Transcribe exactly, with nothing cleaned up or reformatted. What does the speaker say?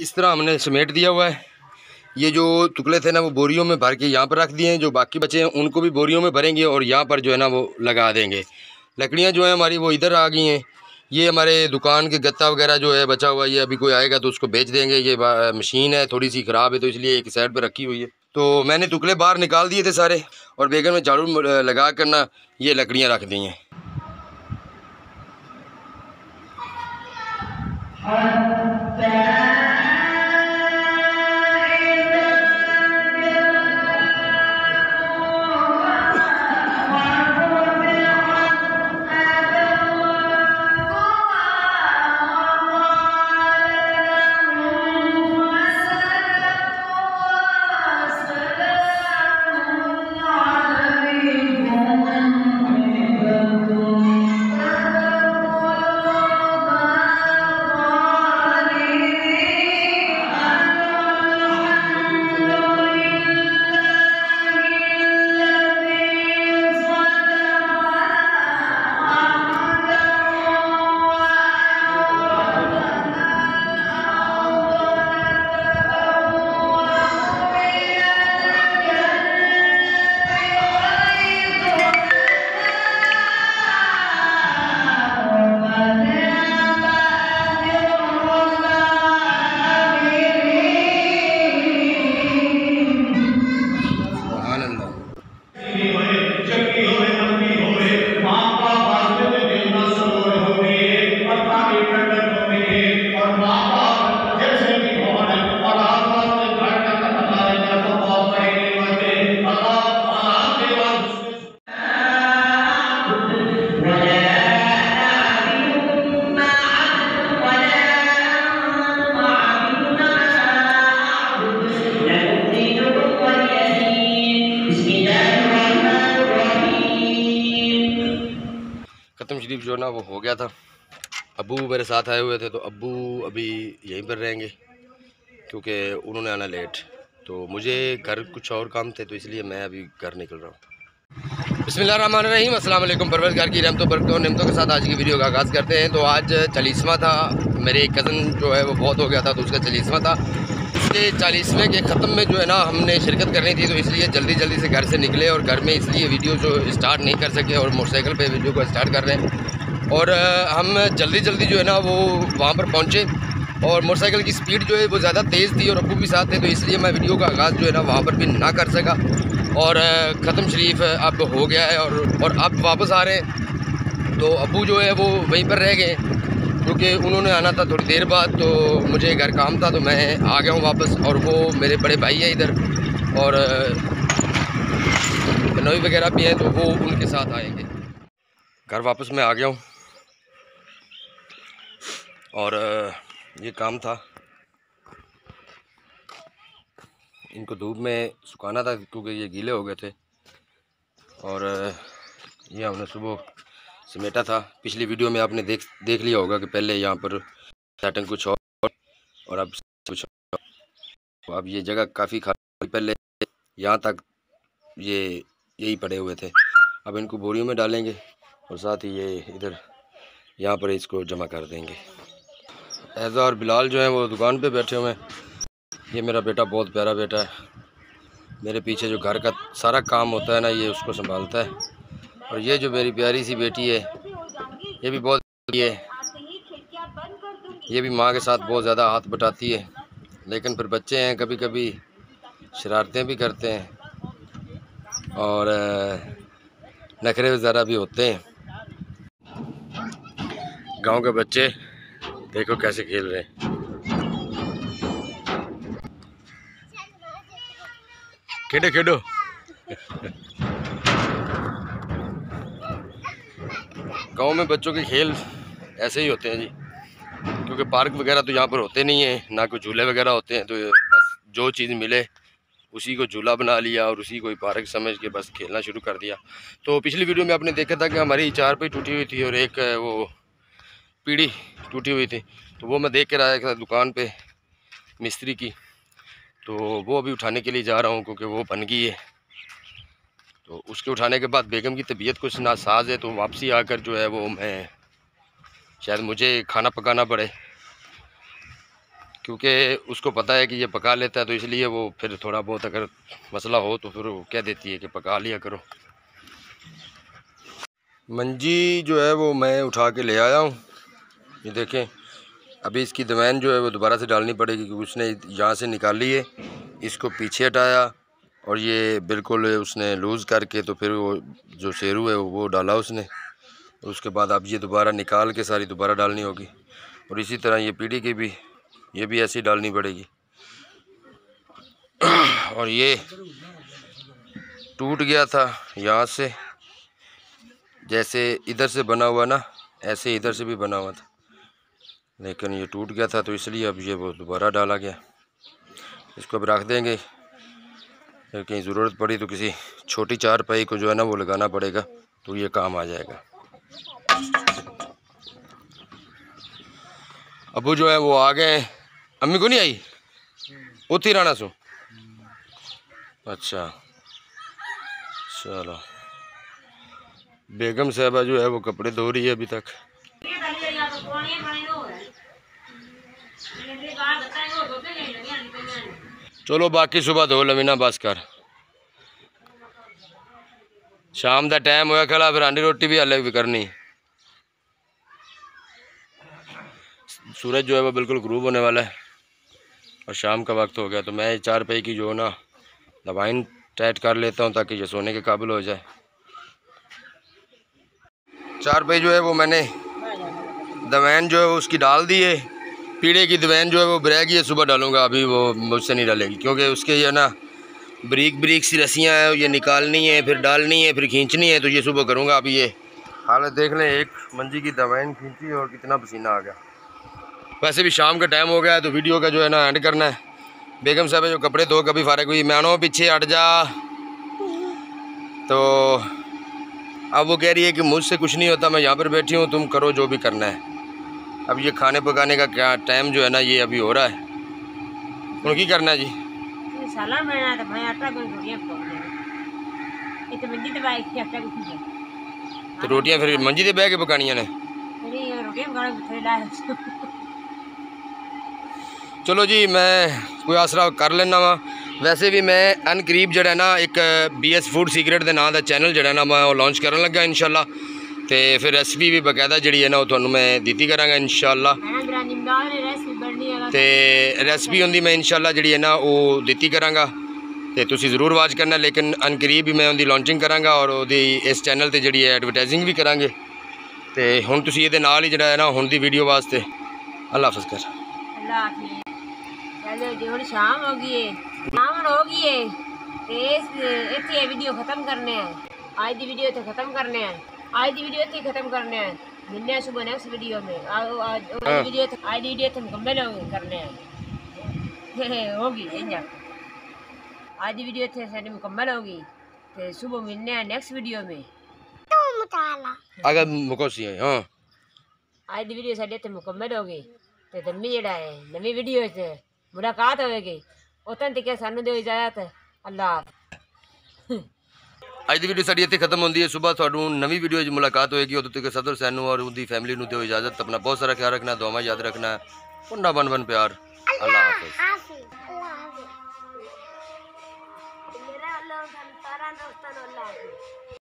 इस तरह हमने समेट दिया हुआ है। ये जो टुकड़े थे ना वो बोरियों में भर के यहाँ पर रख दिए हैं। जो बाकी बचे हैं उनको भी बोरियों में भरेंगे और यहाँ पर जो है ना वो लगा देंगे। लकड़ियाँ जो है हमारी वो इधर आ गई हैं। ये हमारे दुकान के गत्ता वगैरह जो है बचा हुआ, ये अभी कोई आएगा तो उसको बेच देंगे। ये मशीन है थोड़ी सी ख़राब है तो इसलिए एक साइड पर रखी हुई है। तो मैंने टुकड़े बाहर निकाल दिए थे सारे और बेगन में झाड़ू लगा कर ना ये लकड़ियाँ रख दी हैं। ख़त्म शरीफ जो ना वो हो गया था। अब्बू मेरे साथ आए हुए थे तो अब्बू अभी यहीं पर रहेंगे क्योंकि उन्होंने आना लेट। तो मुझे घर कुछ और काम थे तो इसलिए मैं अभी घर निकल रहा हूँ। बिस्मिल्लाहिर्रहमानिर्रहीम, अस्सलाम वालेकुम। परवरदिगार की रहमतों बरकतों निमतों के साथ आज की वीडियो का आगाज़ करते हैं। तो आज चालीसवां था, मेरे एक कज़न जो है वो बहुत हो गया था तो उसका चालीसवां था। उसके चालीसवें के ख़त्म में जो है ना हमने शिरकत करनी थी तो इसलिए जल्दी जल्दी से घर से निकले और घर में इसलिए वीडियो जो स्टार्ट नहीं कर सके और मोटरसाइकिल पे वीडियो को स्टार्ट कर रहे हैं। और हम जल्दी जल्दी जो है ना वो वहाँ पर पहुँचे और मोटरसाइकिल की स्पीड जो है वो ज़्यादा तेज़ थी और अब्बू भी साथ थे तो इसलिए मैं वीडियो का आगाज़ जो है ना वहाँ पर भी ना कर सका। और ख़त्म शरीफ अब हो गया है और और अब वापस आ रहे हैं। तो अब्बू जो है वो वहीं पर रह गए क्योंकि उन्होंने आना था थोड़ी देर बाद, तो मुझे घर काम था तो मैं आ गया हूँ वापस। और वो मेरे बड़े भाई हैं इधर और बनोई वगैरह भी हैं तो वो उनके साथ आएंगे। घर वापस मैं आ गया हूँ और ये काम था, इनको धूप में सुखाना था क्योंकि ये गीले हो गए थे। और ये हमने सुबह समेटा था। पिछली वीडियो में आपने देख देख लिया होगा कि पहले यहाँ पर सेटिंग कुछ और और अब कुछ और। तो अब ये जगह काफ़ी खाली, पहले यहाँ तक ये यही पड़े हुए थे। अब इनको बोरियों में डालेंगे और साथ ही ये इधर यहाँ पर इसको जमा कर देंगे। ऐज़ा और बिलाल जो हैं वो दुकान पे बैठे हुए हैं। ये मेरा बेटा बहुत प्यारा बेटा है, मेरे पीछे जो घर का सारा काम होता है ना ये उसको संभालता है। और ये जो मेरी प्यारी सी बेटी है ये भी बहुत है, ये भी माँ के साथ बहुत ज़्यादा हाथ बटाती है। लेकिन फिर बच्चे हैं, कभी कभी शरारतें भी करते हैं और नखरे ज़रा भी होते हैं। गांव के बच्चे देखो कैसे खेल रहे हैं। खेडो खेडो गांव में बच्चों के खेल ऐसे ही होते हैं जी, क्योंकि पार्क वगैरह तो यहाँ पर होते नहीं हैं, ना कोई झूले वगैरह होते हैं। तो बस जो चीज़ मिले उसी को झूला बना लिया और उसी को पार्क समझ के बस खेलना शुरू कर दिया। तो पिछली वीडियो में आपने देखा था कि हमारी चारपाई टूटी हुई थी और एक वो पीढ़ी टूटी हुई थी, तो वो मैं देख कर आया था दुकान पे मिस्त्री की। तो वो अभी उठाने के लिए जा रहा हूँ क्योंकि वो बन गई है। तो उसके उठाने के बाद बेगम की तबीयत कुछ नासाज है तो वापसी आकर जो है वो मैं शायद मुझे खाना पकाना पड़े। क्योंकि उसको पता है कि ये पका लेता है, तो इसलिए वो फिर थोड़ा बहुत अगर मसला हो तो फिर वो कह देती है कि पका लिया करो। मंजी जो है वो मैं उठा के ले आया हूँ, ये देखें। अभी इसकी दमैन जो है वो दोबारा से डालनी पड़ेगी, क्योंकि उसने यहाँ से निकाली है, इसको पीछे हटाया और ये बिल्कुल उसने लूज़ करके तो फिर वो जो शेरू है वो डाला उसने। उसके बाद अब ये दोबारा निकाल के सारी दोबारा डालनी होगी। और इसी तरह ये पीढ़ी की भी, ये भी ऐसी डालनी पड़ेगी। और ये टूट गया था यहाँ से, जैसे इधर से बना हुआ ना, ऐसे इधर से भी बना हुआ था, लेकिन ये टूट गया था तो इसलिए अब ये वो दोबारा डाला गया। इसको अब रख देंगे, फिर कहीं ज़रूरत पड़ी तो किसी छोटी चारपाई को जो है ना वो लगाना पड़ेगा, तो ये काम आ जाएगा। अबू जो है वो आ गए, अम्मी को नहीं आई उठी राना सो। अच्छा चलो, बेगम साहबा जो है वो कपड़े धो रही है अभी तक। चलो बाकी सुबह धो लवीना बस कर, शाम का टाइम होया खड़ा, फिर आंडी रोटी भी अलग भी करनी। सूरज जो है वो बिल्कुल ग्रूब होने वाला है और शाम का वक्त हो गया, तो मैं चार पे की जो ना दवाइन टाइट कर लेता हूँ ताकि ये सोने के काबिल हो जाए। चार पे जो है वो मैंने दवाइन जो है वो उसकी डाल दी है, पीड़े की दवाइन जो है वो ब्रेक ये सुबह डालूंगा, अभी वो मुझसे नहीं डालेगी, क्योंकि उसके ये ना ब्रीक ब्रीक सी रस्सियाँ हैं, ये निकालनी है, फिर डालनी है, फिर खींचनी है, तो ये सुबह करूँगा। अभी ये हालत देख लें, एक मंजी की दवाइन खींची और कितना पसीना आ गया। वैसे भी शाम का टाइम हो गया है, तो वीडियो का जो है ना एंड करना है। बेगम साहब जो कपड़े धो कभी फारग हुई, मैं आनो पीछे हट जा, तो अब वो कह रही है कि मुझसे कुछ नहीं होता, मैं यहाँ पर बैठी हूँ, तुम करो जो भी करना है। अब ये खाने पकाने का क्या टाइम जो है ना ये अभी हो रहा है, उनकी करना है जी। तो रोटियां फिर मंजी दे बह के पकानियां ने। चलो जी, मैं कोई आसरा कर लेना वा। वैसे भी मैं अन करीब जड़ा ना एक बी एस फूड सीक्रेट के नाम का चैनल जड़ा ना मैं लॉन्च करन लगा इंशाल्लाह, तो फिर रेसिपी भी बकायदा जी है ना वो तुहानू मैं दी कराँगा इंशाल्लाह। तो रेसिपी उनकी मैं इंशाल्लाह जी है ना वो दी कराँगा, तो तुसी ज़रूर वाच करना। लेकिन अन करीब भी मैं उनकी लॉन्चिंग कराँगा और वो इस चैनल पर जी एडवरटाइजिंग भी कराँगे। तो हुण तुसी ये नाल ही जड़ा है ना हुण दी वीडियो वास्ते अल्लाह हाफ़िज़ कर। चलो जी हुण शाम हो गई है, शाम हो गई है, तो इतने वीडियो खत्म करने हैं। आज की वीडियो तो खत्म करने हैं, आज की वीडियो इतनी खत्म करने हैं। मिलने हैं सुबह नेक्स्ट वीडियो में। आज आज वीडियो तो आज वीडियो तो मुकम्मल हो करने हैं होगी इंजा आज की वीडियो थे सारी मुकम्मल होगी, तो सुबह मिलने हैं नेक्स्ट वीडियो में। अगर मुकोसी है हाँ आज की वीडियो साढ़े इतने मुकम्मल होगी, तो तम्मी जड़ा है नवी वीडियो से मुलाकात होगी। उतन तक सानू दो इजाजत, अल्लाह। अज की वीडियो साड़ी इतने खत्म होती है, सुबह थोड़ी नवी वीडियो मुलाकात होगी। उदों तक सदर सैनू और उनकी फैमिली को दो इजाजत। अपना बहुत सारा ख्याल रखना, दुआवां याद रखना, उन्ना बन बन प्यार। अल्लाह हाफ़िज़।